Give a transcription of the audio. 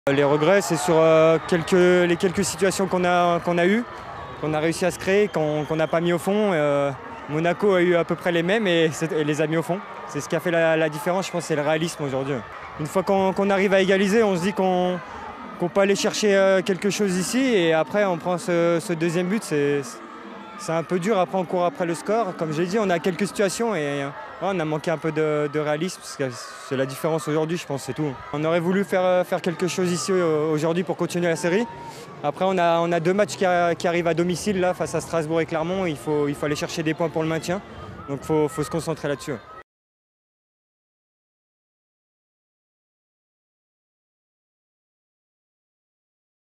Les regrets, c'est sur les quelques situations qu'on a eues, qu'on a réussi à se créer, qu'on n'a pas mis au fond. Monaco a eu à peu près les mêmes et les a mis au fond. C'est ce qui a fait la différence, je pense, c'est le réalisme aujourd'hui. Une fois qu'on arrive à égaliser, on se dit qu'on peut aller chercher quelque chose ici et après on prend ce deuxième but. C'est un peu dur, après on court après le score. Comme j'ai dit, on a quelques situations et on a manqué un peu de réalisme, parce que c'est la différence aujourd'hui, je pense, c'est tout. On aurait voulu faire quelque chose ici aujourd'hui pour continuer la série. Après on a deux matchs qui arrivent à domicile là, face à Strasbourg et Clermont. Il faut aller chercher des points pour le maintien, donc il faut se concentrer là-dessus.